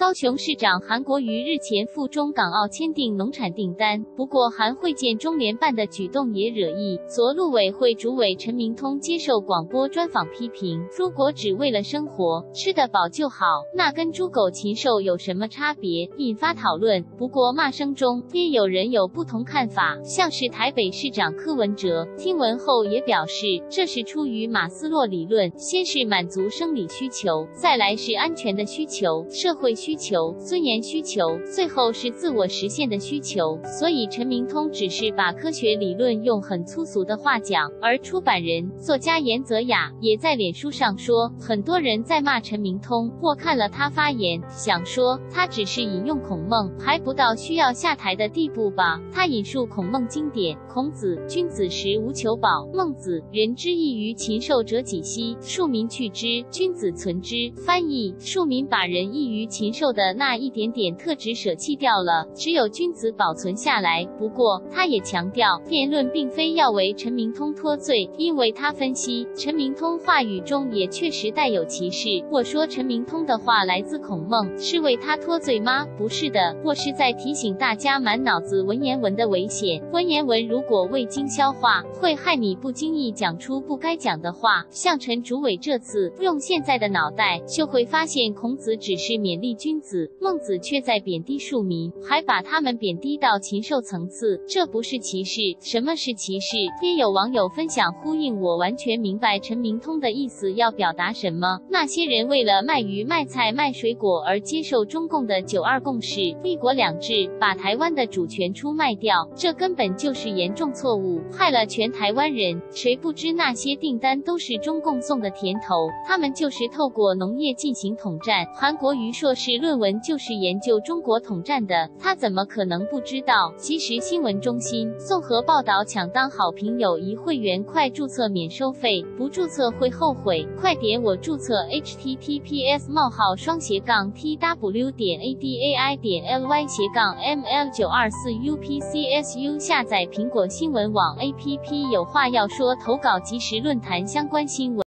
高雄市长韩国瑜日前赴中港澳签订农产订单，不过韩会见中联办的举动也惹议。昨陆委会主委陈明通接受广播专访批评，如果只为了生活，吃得饱就好，那跟猪狗禽兽有什么差别？引发讨论。不过骂声中也有人有不同看法，像是台北市长柯文哲，听闻后也表示，这是出于马斯洛理论，先是满足生理需求，再来是安全的需求、社会需求、尊严需求，最后是自我实现的需求。所以陈明通只是把科学理论用很粗俗的话讲，而出版人、作家严泽雅也在脸书上说，很多人在骂陈明通，或看了他发言，想说他只是引用孔孟，还不到需要下台的地步吧。他引述孔孟经典，孔子：君子食无求饱。孟子：人之异于禽兽者几希？庶民去之，君子存之。翻译：庶民把人异于禽兽的那一点点特质舍弃掉了，只有君子保存下来。不过他也强调，辩论并非要为陈明通脱罪，因为他分析陈明通话语中也确实带有歧视。或说陈明通的话来自孔孟，是为他脱罪吗？不是的，或是在提醒大家满脑子文言文的危险。文言文如果未经消化，会害你不经意讲出不该讲的话。像陈主委这次用现在的脑袋，就会发现孔子只是勉励君子，孟子却在贬低庶民，还把他们贬低到禽兽层次。这不是歧视。什么是歧视？也有网友分享呼应，我完全明白陈明通的意思要表达什么。那些人为了卖鱼、卖菜、卖水果而接受中共的9·2共识、一国两制，把台湾的主权出卖掉，这根本就是严重错误，害了全台湾人。谁不知那些订单都是中共送的甜头，他们就是透过农业进行统战。韩国瑜硕士论文就是研究中国统战的，他怎么可能不知道？即时新闻中心综合报道，抢当好评友谊会员，快注册免收费，不注册会后悔。快点我注册 https://twadai.ml924upcsu 下载苹果新闻网 APP。有话要说，投稿即时论坛相关新闻。